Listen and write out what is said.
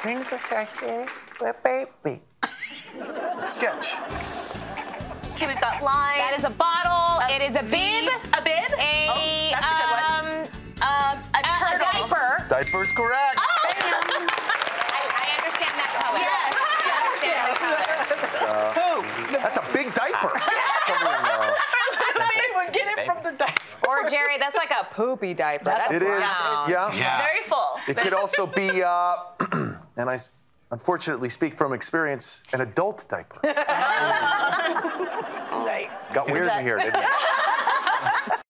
Princess here with baby. Sketch. Okay, we've got lines. That is a bottle. It is a bib. A bib? That's a good one. A turtle. A diaper. Diaper's correct. I understand that color. Yes. That's a big diaper. Somebody would get it from the diaper. Or, Jerry, that's like a poopy diaper. That's It is, brown. yeah. Very full. It could also be, and I unfortunately speak from experience, an adult diaper. Right. Got weird in here, didn't it?